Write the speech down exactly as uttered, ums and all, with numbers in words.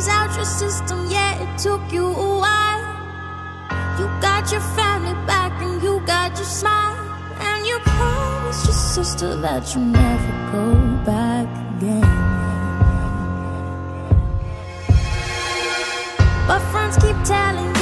freeze out your system, yeah, it took you a while. You got your family back and you got your smile, and you promised your sister that you'll never go back again. But friends keep telling you